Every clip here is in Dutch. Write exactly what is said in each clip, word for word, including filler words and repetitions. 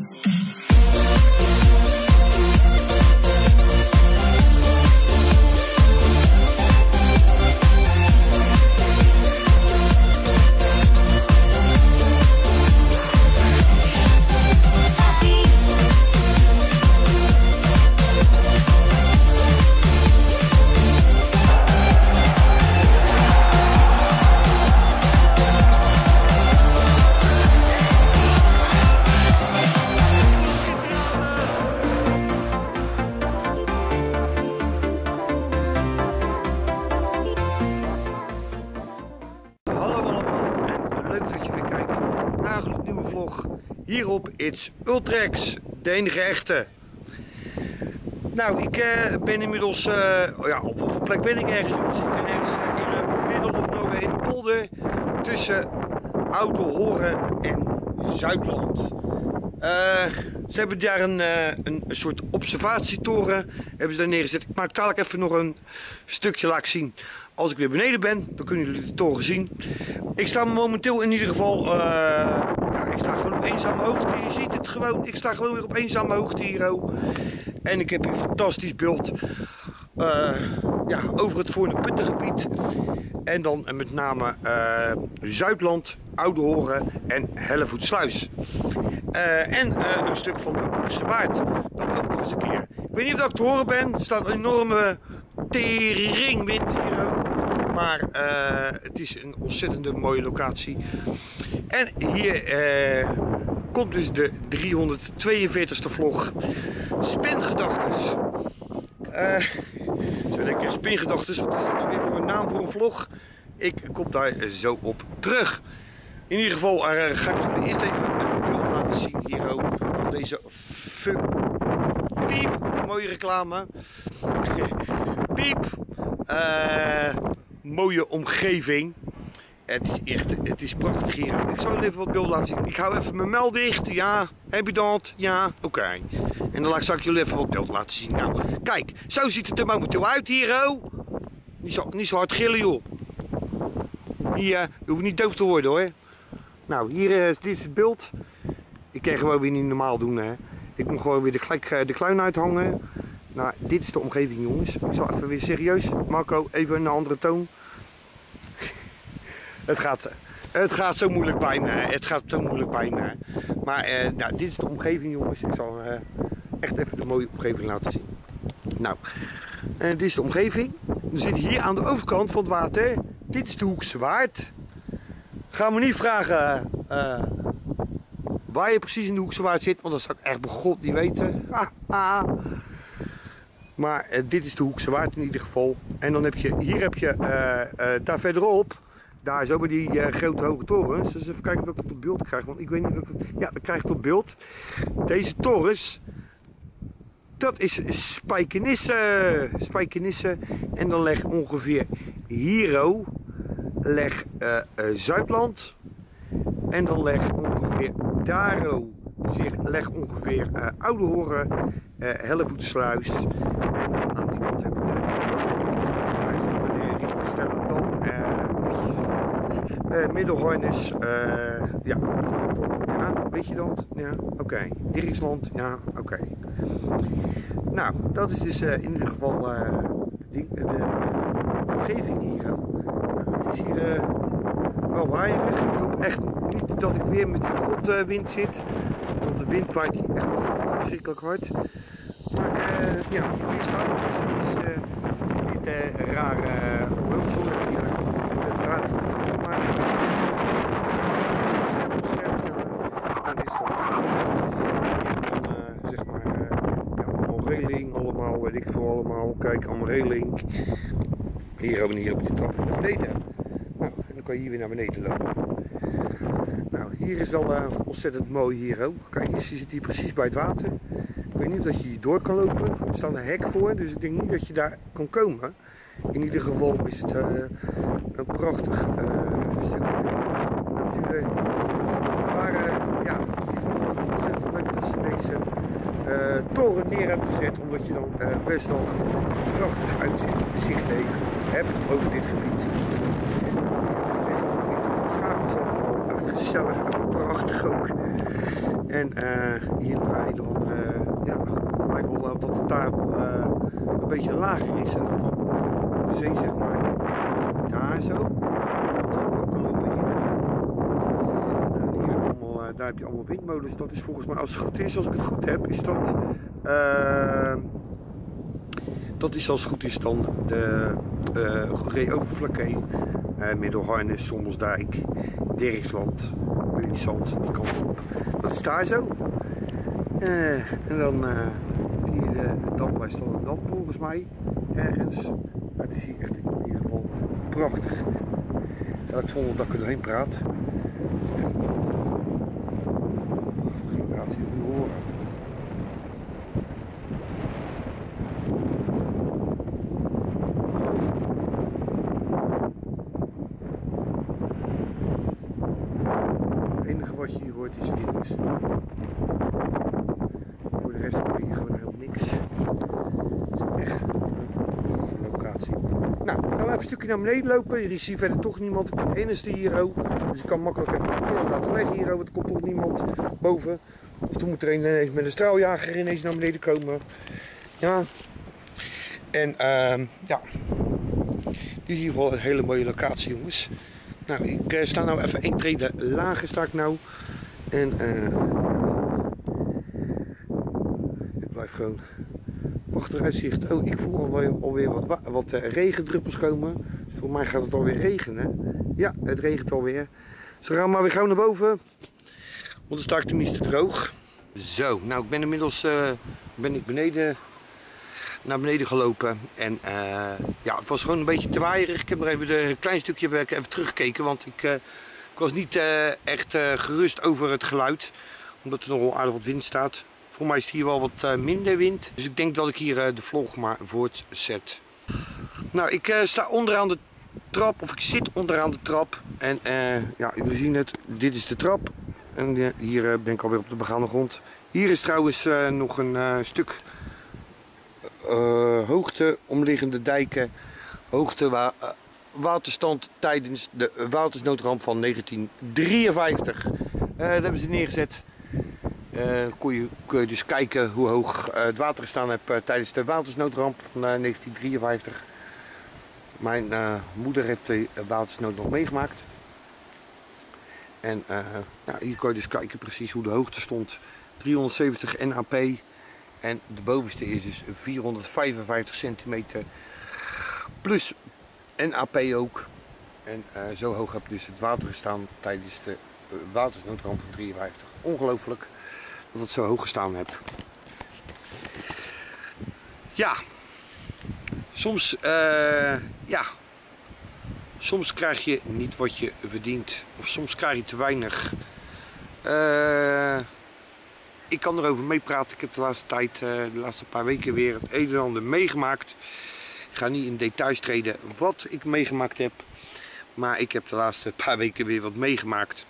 Hier op It's Ultrex, de enige echte. Nou, ik uh, ben inmiddels, uh, ja, op wat voor plek ben ik ergens jongens? Ik ben ergens uh, in het middel of nowhere in de polder tussen Oude Horen en Zuidland. Uh, ze hebben daar een, uh, een, een soort observatietoren hebben ze daar neergezet. Ik maak dadelijk even nog een stukje laat ik zien. Als ik weer beneden ben, dan kunnen jullie de toren zien. Ik sta momenteel in ieder geval, uh, ja, ik sta gewoon op eenzame hoogte. Je ziet het gewoon, ik sta gewoon weer op eenzame hoogte hier. Oh. En ik heb hier een fantastisch beeld uh, ja, over het Voorne-Puttengebied. En dan uh, met name uh, Zuidland, Oude Horen en Hellevoetsluis. Uh, en uh, een stuk van de Hoekse Waard. Dat ook nog eens een keer. Ik weet niet of ik te horen ben. Er staat een enorme teringwind hier ook. Maar uh, het is een ontzettende mooie locatie. En hier uh, komt dus de driehonderdtweeënveertigste vlog. Spingedachtes. Uh, zo denk ik, Spingedachtes, wat is dat nou weer voor een naam voor een vlog? Ik kom daar zo op terug. In ieder geval uh, ga ik jullie eerst even een beeld laten zien hier ook van deze fuck piep, mooie reclame. Piep, uh, mooie omgeving. Het is echt, het is prachtig hier. Ik zal jullie even wat beeld laten zien. Ik hou even mijn mel dicht. Ja, heb je dat? Ja, oké. Okay. En dan zal ik jullie even wat beeld laten zien. Nou, kijk, zo ziet het er momenteel uit hier, oh. Niet zo, niet zo hard gillen, joh. Hier, uh, je hoeft niet doof te worden, hoor. Nou, hier uh, dit is het beeld. Ik kan gewoon weer niet normaal doen, hè. Ik moet gewoon weer de, gelijk, uh, de kluin uithangen. Nou, dit is de omgeving, jongens. Ik zal even weer serieus. Marco, even een andere toon. Het gaat, het gaat zo moeilijk bij me. Het gaat zo moeilijk bij me. Maar uh, nou, dit is de omgeving, jongens. Ik zal uh, echt even de mooie omgeving laten zien. Nou, uh, dit is de omgeving. We zitten hier aan de overkant van het water. Dit is de Hoekse Waard. Ga me niet vragen uh, waar je precies in de Hoekse Waard zit, want dat zou ik echt bij God niet weten. Ah, ah. Maar uh, dit is de Hoekse Waard in ieder geval. En dan heb je, hier heb je, uh, uh, daar verderop, daar zo bij die uh, grote hoge torens. Dus even kijken of ik het op beeld krijg, want ik weet niet of ik het... Ja, dat krijg ik op beeld. Deze torens, dat is Spijkenisse. Spijkenisse. En dan leg ongeveer hiero, leg uh, uh, Zuidland. En dan leg ongeveer daro, zich leg ongeveer uh, Oude Horen, uh, Hellevoetsluis. En dan aan die kant hebben we daar is de richting Stellendam, uh, uh, Middelharnis, uh, ja, ja, weet je dat? Ja, oké. Okay. Dirksland, ja, oké. Okay. Nou, dat is dus uh, in ieder geval uh, de, ding, uh, de omgeving hier. Uh, het is hier uh, wel waaierig. Ik hoop echt niet dat ik weer met die rotwind zit. Want de wind waait hier echt verschrikkelijk hard. Maar uh, ja, hier staat het dus. Het is uh, dit uh, rare roosel hier. Uh, rare maar scherp stellen. En dit is dan uh, zeg maar uh, ja, allemaal reling, allemaal weet ik veel allemaal. Kijk, allemaal reling. Hier hebben we hier op die trap naar beneden. Nou, en dan kan je hier weer naar beneden lopen. Nou, hier is wel uh, ontzettend mooi hier ook. Kijk eens, je zit hier precies bij het water. Ik weet niet of dat je hier door kan lopen. Er staat een hek voor, dus ik denk niet dat je daar kan komen. In ieder geval is het uh, een prachtig uh, stukje natuur. Maar uh, ja, het is wel ontzettend leuk dat ze deze uh, toren neer hebben gezet. Omdat je dan uh, best wel een prachtig uitzicht, zicht heeft, hebt over dit gebied. Deze gebied schakels allemaal uitgezet. gezellig en prachtig ook. En uh, hier nog een of andere, ja, lijkt wel dat het daar uh, een beetje lager is en dat dan de zee zeg maar daar zo. Dat zal ook al lopen hier naartoe. Hier allemaal, uh, daar heb je allemaal windmolens. Dat is volgens mij, als het goed is, als ik het goed heb, is dat, uh, dat is als het goed is dan de uh, Goeree-Overflakkee, uh, Middelharnis, Sommelsdijk, Dirksland, Mulisant, die kant op. Dat is daar zo. Uh, en dan uh, hier de dam bij Stallendam volgens mij, ergens. Maar het is hier echt in ieder geval prachtig. Zal ik zonder dat ik er doorheen praat. Het is echt prachtig. Ik praat hier nu horen. Het enige wat je hier hoort is wind. Voor de rest hoor je hier gewoon helemaal niks. Het is echt een locatie. Nou, gaan we even een stukje naar beneden lopen. Er is hier verder toch niemand. Ik ben de enige hier ook. Dus ik kan makkelijk even een keer laten leggen hier. Want er komt toch niemand boven. Of dan moet er ineens met een straaljager ineens naar beneden komen. Ja. En uh, ja. Dit is in ieder geval een hele mooie locatie, jongens. Nou, ik uh, sta nou even één trede lager sta ik nou. En uh, ik blijf gewoon achteruitzicht. Oh, ik voel alweer, alweer wat, wat uh, regendruppels komen. Dus voor mij gaat het alweer regenen. Ja, het regent alweer. Dus we gaan maar weer gauw naar boven. Want dan sta ik tenminste droog. Zo, nou ik ben inmiddels uh, ben ik beneden, naar beneden gelopen. En uh, ja, het was gewoon een beetje te waaierig. Ik heb nog even een klein stukje werk even teruggekeken. Want ik, uh, ik was niet uh, echt uh, gerust over het geluid. Omdat er nogal aardig wat wind staat. Voor mij is hier wel wat uh, minder wind. Dus ik denk dat ik hier uh, de vlog maar voortzet. Nou, ik uh, sta onderaan de trap. Of ik zit onderaan de trap. En uh, ja, we zien het. Dit is de trap. En uh, hier uh, ben ik alweer op de begane grond. Hier is trouwens uh, nog een uh, stuk uh, hoogte, omliggende dijken. Hoogte wa uh, waterstand tijdens de watersnoodramp van negentien drieënvijftig. Uh, dat hebben ze neergezet. Uh, kon, je, kun je dus kijken hoe hoog uh, het water gestaan heeft uh, tijdens de watersnoodramp van uh, negentien drieënvijftig. Mijn uh, moeder heeft de watersnood nog meegemaakt. En uh, nou, hier kan je dus kijken precies hoe de hoogte stond. driehonderdzeventig N A P. En de bovenste is dus vierhonderdvijfenvijftig centimeter. Plus N A P ook. En uh, zo hoog heb dus het water gestaan tijdens de uh, watersnoodramp van drieënvijftig. Ongelooflijk dat het zo hoog gestaan heb. Ja. Soms, uh, ja. Soms krijg je niet wat je verdient. Of soms krijg je te weinig. Uh, ik kan erover meepraten. Ik heb de laatste tijd, uh, de laatste paar weken weer het een en ander meegemaakt. Ik ga niet in details treden wat ik meegemaakt heb. Maar ik heb de laatste paar weken weer wat meegemaakt.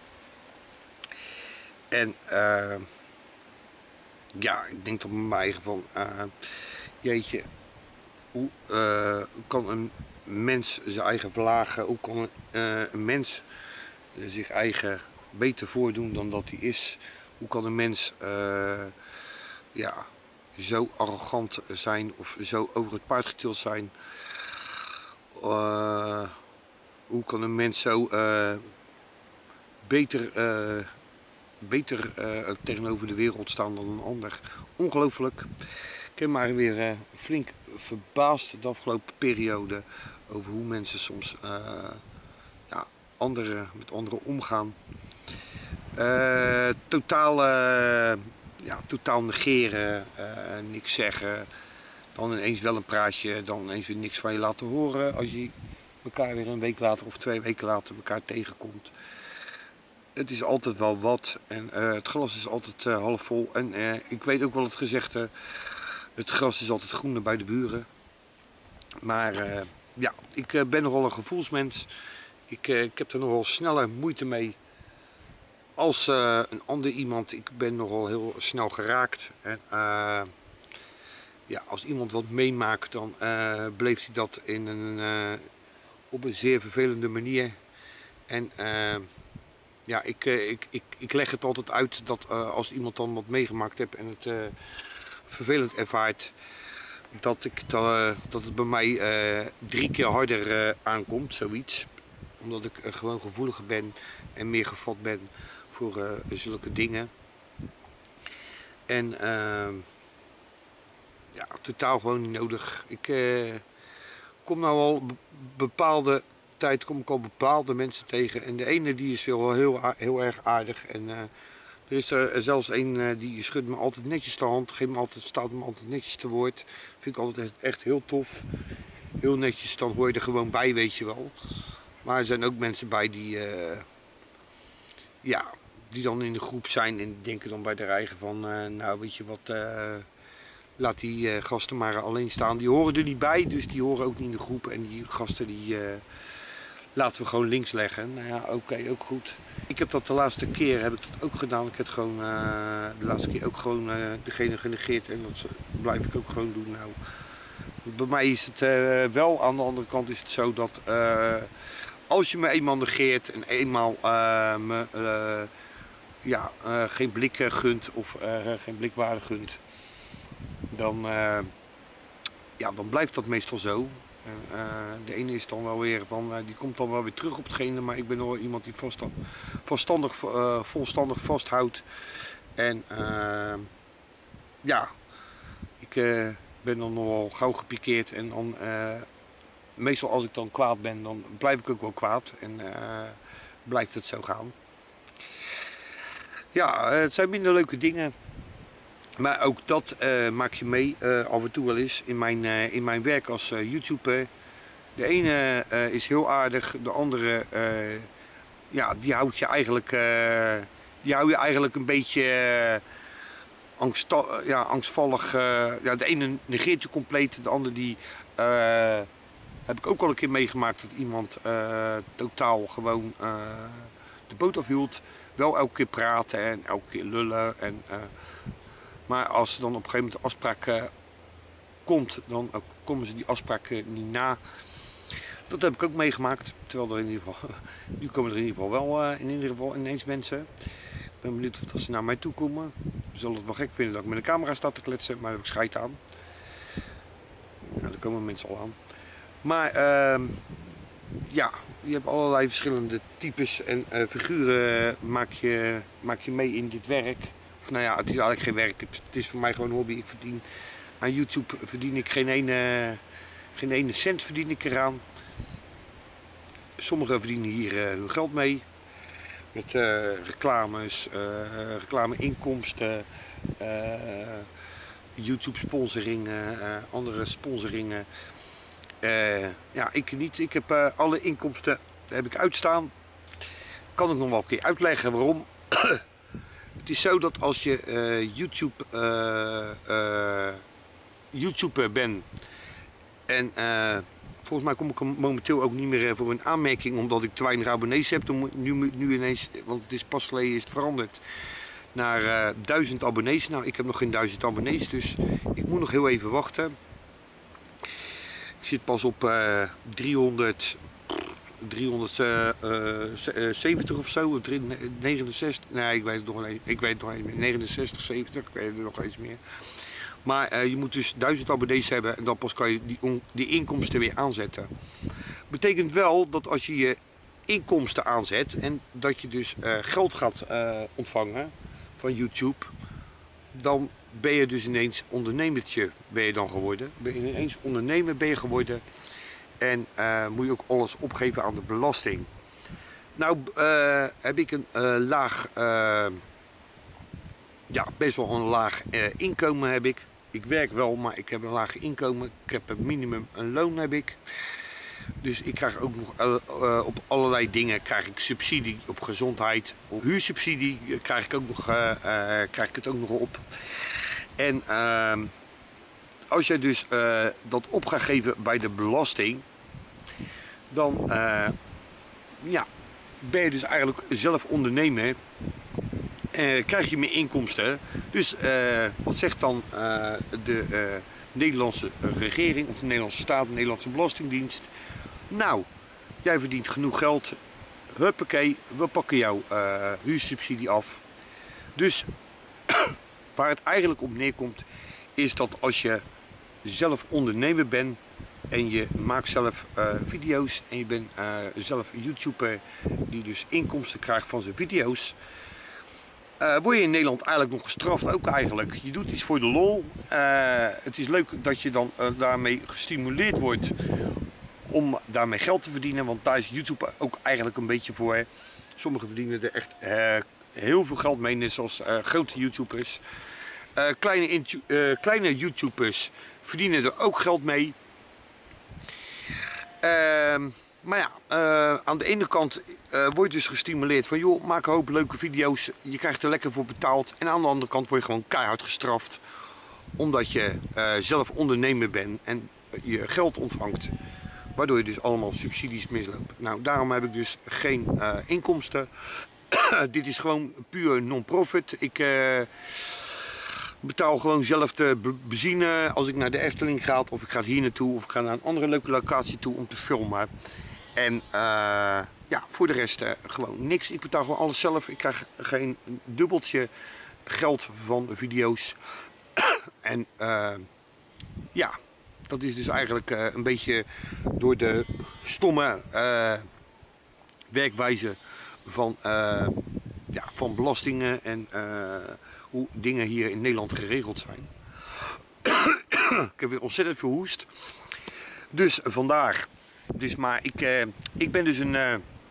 En uh, ja, ik denk toch bij mijn eigen van, uh, jeetje, hoe uh, kan een mens zijn eigen verlagen? Hoe kan een, uh, een mens zich eigen beter voordoen dan dat hij is? Hoe kan een mens uh, ja, zo arrogant zijn of zo over het paard getild zijn? Uh, hoe kan een mens zo uh, beter, uh, beter uh, tegenover de wereld staan dan een ander? Ongelooflijk. Ik heb maar weer uh, flink verbaasd de afgelopen periode over hoe mensen soms uh, ja, anderen, met anderen omgaan. Uh, totaal, uh, ja, totaal negeren, uh, niks zeggen, dan ineens wel een praatje, dan ineens weer niks van je laten horen als je elkaar weer een week later of twee weken later elkaar tegenkomt. Het is altijd wel wat en uh, het glas is altijd uh, half vol en uh, ik weet ook wel het gezegde, het gras is altijd groener bij de buren. Maar uh, ja, ik uh, ben nogal een gevoelsmens, ik, uh, ik heb er nogal sneller moeite mee als uh, een ander iemand. Ik ben nogal heel snel geraakt. En, uh, ja, als iemand wat meemaakt, dan uh, beleeft hij dat in een, uh, op een zeer vervelende manier. En uh, ja, ik, uh, ik, ik, ik leg het altijd uit dat uh, als iemand dan wat meegemaakt heeft en het uh, vervelend ervaart, dat, ik het, uh, dat het bij mij uh, drie keer harder uh, aankomt, zoiets. Omdat ik uh, gewoon gevoeliger ben en meer gevat ben voor uh, zulke dingen. En uh, ja, totaal gewoon niet nodig. Ik uh, kom nou al bepaalde tijd kom ik al bepaalde mensen tegen. En de ene die is wel heel, heel erg aardig. En uh, er is er zelfs een uh, die schudt me altijd netjes de hand. Geeft me altijd, staat me altijd netjes te woord. Vind ik altijd echt heel tof. Heel netjes, dan hoor je er gewoon bij, weet je wel. Maar er zijn ook mensen bij die, uh, ja, die dan in de groep zijn en denken dan bij de eigen van, uh, nou weet je wat, uh, laat die uh, gasten maar alleen staan. Die horen er niet bij, dus die horen ook niet in de groep. En die gasten die uh, laten we gewoon links leggen. Nou ja, oké, okay, ook goed. Ik heb dat de laatste keer heb ik dat ook gedaan. Ik heb gewoon uh, de laatste keer ook gewoon uh, degene genegeerd en dat blijf ik ook gewoon doen. Nou, bij mij is het uh, wel, aan de andere kant is het zo dat uh, als je me eenmaal negeert en eenmaal uh, me uh, ja, uh, geen blik gunt of uh, geen blikwaarde gunt, dan, uh, ja, dan blijft dat meestal zo. En, uh, de ene is dan wel weer van, uh, die komt dan wel weer terug op hetgene, maar ik ben wel iemand die vast, vaststandig, uh, volstandig vasthoudt. En uh, ja, ik uh, ben dan nogal gauw gepikeerd en dan, uh, meestal als ik dan kwaad ben, dan blijf ik ook wel kwaad en uh, blijft het zo gaan. Ja, het zijn minder leuke dingen. Maar ook dat uh, maak je mee, uh, af en toe wel eens, in mijn, uh, in mijn werk als uh, YouTuber. De ene uh, is heel aardig, de andere, uh, ja, die houdt je eigenlijk, uh, die hou je eigenlijk een beetje uh, angst, ja, angstvallig. Uh, ja, de ene negeert je compleet, de andere die, uh, heb ik ook al een keer meegemaakt dat iemand uh, totaal gewoon uh, de boot afhield. Wel elke keer praten en elke keer lullen en... Uh, Maar als er dan op een gegeven moment de afspraak uh, komt, dan uh, komen ze die afspraak uh, niet na. Dat heb ik ook meegemaakt. Terwijl er in ieder geval, nu komen er in ieder geval wel uh, in ieder geval ineens mensen. Ik ben benieuwd of ze naar mij toe komen. Ze zullen het wel gek vinden dat ik met de camera sta te kletsen, maar daar heb ik scheid aan. Nou, daar komen mensen al aan. Maar uh, ja, je hebt allerlei verschillende types en uh, figuren maak je, maak je mee in dit werk. Of nou ja, het is eigenlijk geen werk, het is voor mij gewoon een hobby. Ik verdien aan YouTube verdien ik geen ene, geen ene cent verdien ik eraan. Sommigen verdienen hier uh, hun geld mee. Met uh, reclames, uh, reclameinkomsten, uh, YouTube sponsoringen, uh, andere sponsoringen. Uh, ja, ik niet. Ik heb uh, alle inkomsten, daar heb ik uitstaan. Kan ik nog wel een keer uitleggen waarom. Het is zo dat als je uh, YouTube, uh, uh, YouTuber bent en uh, volgens mij kom ik momenteel ook niet meer voor een aanmerking omdat ik te weinig abonnees heb. Dan moet nu, nu ineens, want het is pas geleden is het veranderd, naar uh, duizend abonnees. Nou, ik heb nog geen duizend abonnees, dus ik moet nog heel even wachten. Ik zit pas op uh, driehonderd, driehonderdzeventig of zo, negenenzestig, nee ik weet het nog, ik weet het nog eens meer, negenenzestig, zeventig, ik weet het nog eens meer. Maar uh, je moet dus duizend abonnees hebben en dan pas kan je die, on, die inkomsten weer aanzetten. Betekent wel dat als je je inkomsten aanzet en dat je dus uh, geld gaat uh, ontvangen van YouTube, dan ben je dus ineens ondernemertje ben je dan geworden. Ben je ineens ondernemer ben je geworden. En uh, moet je ook alles opgeven aan de belasting. Nou uh, heb ik een uh, laag, uh, ja best wel een laag uh, inkomen heb ik. Ik werk wel, maar ik heb een laag inkomen. Ik heb een minimum een loon heb ik. Dus ik krijg ook nog uh, uh, op allerlei dingen krijg ik subsidie op gezondheid. Op huursubsidie krijg ik, ook nog, uh, uh, krijg ik het ook nog op. En uh, als je dus uh, dat op gaat geven bij de belasting, dan uh, ja, ben je dus eigenlijk zelf ondernemer. Uh, krijg je meer inkomsten. Dus uh, wat zegt dan uh, de uh, Nederlandse regering of de Nederlandse staat, de Nederlandse Belastingdienst? Nou, jij verdient genoeg geld, huppakee, we pakken jouw uh, huursubsidie af. Dus waar het eigenlijk op neerkomt is dat als je zelf ondernemer bent en je maakt zelf uh, video's en je bent uh, zelf een YouTuber die dus inkomsten krijgt van zijn video's, uh, word je in Nederland eigenlijk nog gestraft ook eigenlijk. Je doet iets voor de lol. Uh, het is leuk dat je dan uh, daarmee gestimuleerd wordt om daarmee geld te verdienen, want daar is YouTube ook eigenlijk een beetje voor. Sommigen verdienen er echt uh, heel veel geld mee, net zoals uh, grote YouTubers. Uh, kleine, uh, kleine YouTubers verdienen er ook geld mee. Uh, maar ja, uh, aan de ene kant uh, word je dus gestimuleerd van joh, maak een hoop leuke video's, je krijgt er lekker voor betaald. En aan de andere kant word je gewoon keihard gestraft, omdat je uh, zelf ondernemer bent en je geld ontvangt. Waardoor je dus allemaal subsidies misloopt. Nou, daarom heb ik dus geen uh, inkomsten. Dit is gewoon puur non-profit. Ik uh, betaal gewoon zelf de benzine als ik naar de Efteling ga, of ik ga hier naartoe, of ik ga naar een andere leuke locatie toe om te filmen. En uh, ja, voor de rest uh, gewoon niks. Ik betaal gewoon alles zelf. Ik krijg geen dubbeltje geld van de video's. En uh, ja, dat is dus eigenlijk uh, een beetje door de stomme uh, werkwijze van, uh, ja, van belastingen en uh, hoe dingen hier in Nederland geregeld zijn. Ik heb weer ontzettend veel hoest. Dus vandaar. Dus, maar ik, uh, ik ben dus een, uh,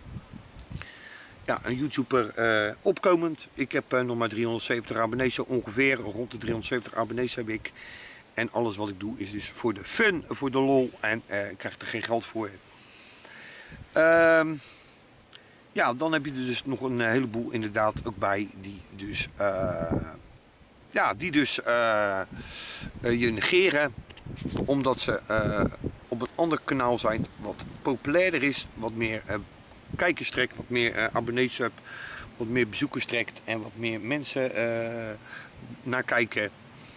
ja, een YouTuber uh, opkomend. Ik heb uh, nog maar driehonderdzeventig abonnees, zo ongeveer. Rond de driehonderdzeventig abonnees heb ik. En alles wat ik doe is dus voor de fun, voor de lol. En uh, ik krijg er geen geld voor. Uh, ja, dan heb je er dus nog een heleboel inderdaad ook bij die dus, uh, ja, die dus uh, uh, je negeren. Omdat ze uh, op een ander kanaal zijn wat populairder is. Wat meer uh, kijkers trekt, wat meer uh, abonnees hebt. Wat meer bezoekers trekt en wat meer mensen uh, naar kijken.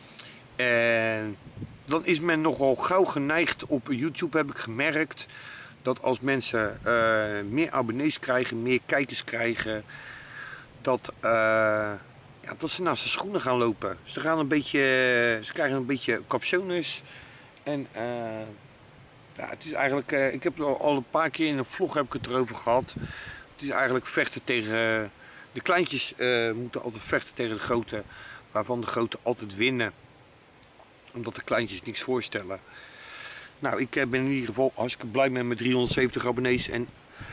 En dan is men nogal gauw geneigd op YouTube, heb ik gemerkt, dat als mensen uh, meer abonnees krijgen, meer kijkers krijgen, dat, uh, ja, dat ze naast de schoenen gaan lopen. Ze, gaan een beetje, ze krijgen een beetje capsones. En uh, ja, het is eigenlijk, uh, ik heb al, al een paar keer in een vlog heb ik het erover gehad. Het is eigenlijk vechten tegen, de kleintjes uh, moeten altijd vechten tegen de grote, waarvan de grote altijd winnen. Omdat de kleintjes niks voorstellen. Nou, ik ben in ieder geval hartstikke blij met mijn driehonderdzeventig abonnees. En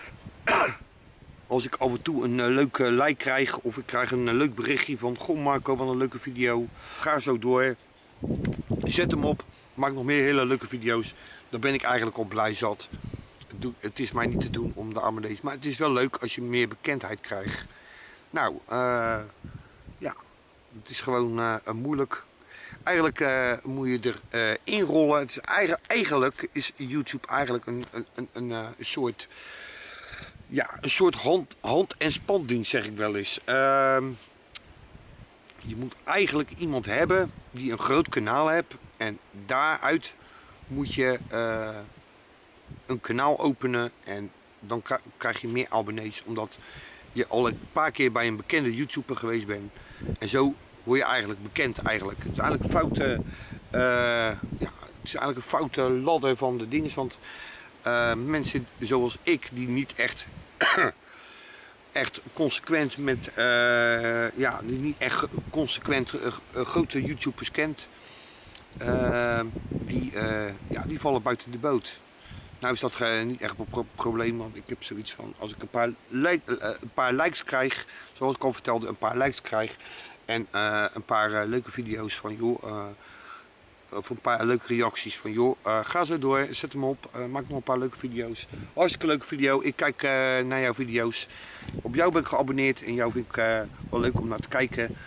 als ik af en toe een uh, leuke like krijg, of ik krijg een uh, leuk berichtje van goh Marco, van een leuke video, ga zo door. Zet hem op, maak nog meer hele leuke video's. Dan ben ik eigenlijk al blij zat. Het is mij niet te doen om de abonnees, maar het is wel leuk als je meer bekendheid krijgt. Nou, uh, ja, het is gewoon uh, moeilijk. Eigenlijk uh, moet je er uh, inrollen. Het is eigenlijk, eigenlijk is YouTube eigenlijk een, een, een, een, een soort, ja, een soort hand, hand- en spandienst, zeg ik wel eens. Uh, je moet eigenlijk iemand hebben die een groot kanaal hebt. En daaruit moet je uh, een kanaal openen. En dan krijg je meer abonnees. Omdat je al een paar keer bij een bekende YouTuber geweest bent. En zo word je eigenlijk bekend eigenlijk. Het is eigenlijk een foute, uh, ja, het is eigenlijk een foute ladder van de dingen. Want uh, mensen zoals ik, die niet echt, echt consequent met, uh, ja, die niet echt consequent uh, grote YouTubers kent, uh, die, uh, ja, die vallen buiten de boot. Nou is dat uh, niet echt een pro probleem, want ik heb zoiets van, als ik een paar, like, uh, een paar likes krijg, zoals ik al vertelde, een paar likes krijg, en uh, een paar uh, leuke video's van joh, uh, of een paar leuke reacties van joh, uh, ga zo door, zet hem op, uh, maak nog een paar leuke video's. Hartstikke leuke video, ik kijk uh, naar jouw video's. Op jou ben ik geabonneerd en jou vind ik uh, wel leuk om naar te kijken.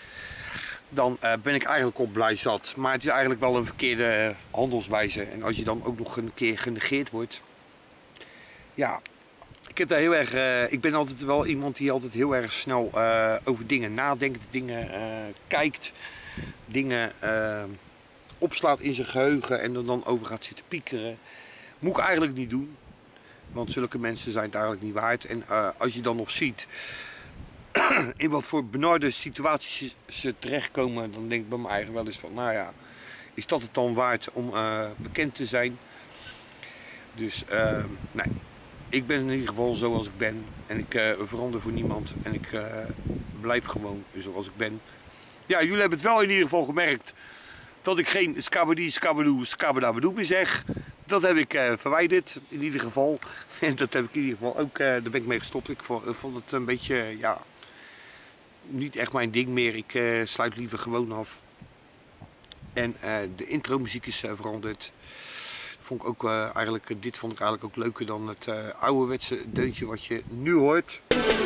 Dan uh, ben ik eigenlijk al blij zat. Maar het is eigenlijk wel een verkeerde uh, handelswijze. En als je dan ook nog een keer genegeerd wordt. Ja, ik heb daar heel erg. Uh, ik ben altijd wel iemand die altijd heel erg snel uh, over dingen nadenkt, dingen uh, kijkt, dingen uh, opslaat in zijn geheugen en er dan over gaat zitten piekeren. Moet ik eigenlijk niet doen. Want zulke mensen zijn het eigenlijk niet waard. En uh, als je dan nog ziet in wat voor benarde situaties ze terechtkomen, dan denk ik bij me eigen wel eens van, nou ja, is dat het dan waard om uh, bekend te zijn? Dus uh, nee, ik ben in ieder geval zoals ik ben. En ik uh, verander voor niemand. En ik uh, blijf gewoon zoals ik ben. Ja, jullie hebben het wel in ieder geval gemerkt dat ik geen skabadi, skabadoe, skabadabadoe meer zeg. Dat heb ik uh, verwijderd in ieder geval. En dat heb ik in ieder geval ook, uh, daar ben ik mee gestopt. Ik vond, ik vond het een beetje, ja, niet echt mijn ding meer. Ik uh, sluit liever gewoon af. En uh, de intro muziek is uh, veranderd. Vond ik ook, uh, eigenlijk, dit vond ik eigenlijk ook leuker dan het uh, ouderwetse deuntje wat je nu hoort.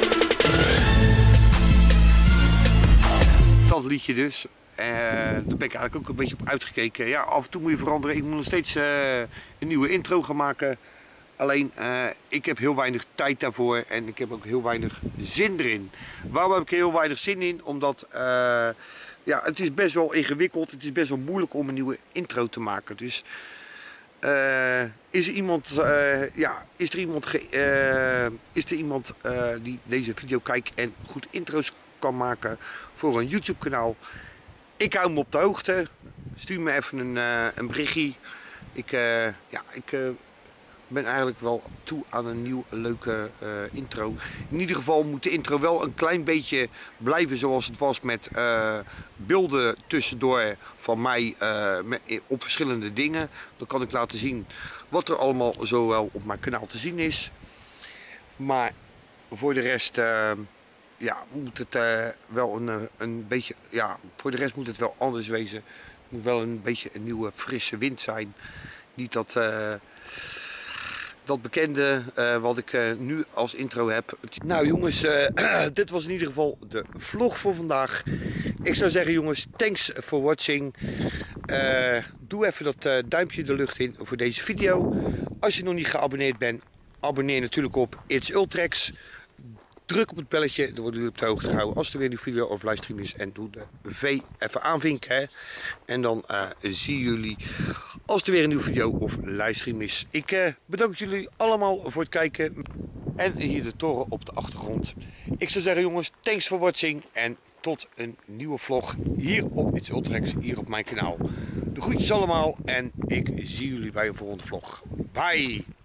Dat liedje dus. Uh, daar ben ik eigenlijk ook een beetje op uitgekeken. Ja, af en toe moet je veranderen. Ik moet nog steeds uh, een nieuwe intro gaan maken. Alleen, uh, ik heb heel weinig tijd daarvoor en ik heb ook heel weinig zin erin. Waarom heb ik er heel weinig zin in? Omdat uh, ja, het is best wel ingewikkeld. Het is best wel moeilijk om een nieuwe intro te maken. Dus uh, is er iemand, uh, ja, is er iemand, ge, uh, is er iemand uh, die deze video kijkt en goed intro's kan maken voor een YouTube kanaal? Ik hou me op de hoogte. Stuur me even een, uh, een berichtje. Ik, uh, ja, ik uh, ben eigenlijk wel toe aan een nieuw leuke uh, intro. In ieder geval moet de intro wel een klein beetje blijven zoals het was, met uh, beelden tussendoor van mij uh, met, op verschillende dingen. Dan kan ik laten zien wat er allemaal zowel op mijn kanaal te zien is. Maar voor de rest uh, ja, moet het uh, wel een, een beetje, ja, voor de rest moet het wel anders wezen. Het moet wel een beetje een nieuwe frisse wind zijn. Niet dat, uh, dat bekende uh, wat ik uh, nu als intro heb. Nou jongens, uh, dit was in ieder geval de vlog voor vandaag. Ik zou zeggen jongens, thanks for watching. Uh, doe even dat uh, duimpje de lucht in voor deze video. Als je nog niet geabonneerd bent, abonneer natuurlijk op It's Ultrex. Druk op het belletje, dan worden jullie op de hoogte gehouden als er weer een nieuwe video of livestream is. En doe de V even aanvinken. Hè. En dan uh, zien jullie als er weer een nieuwe video of livestream is. Ik uh, bedank jullie allemaal voor het kijken. En hier de toren op de achtergrond. Ik zou zeggen jongens, thanks for watching. En tot een nieuwe vlog hier op It's Ultrex, hier op mijn kanaal. De groetjes allemaal en ik zie jullie bij een volgende vlog. Bye!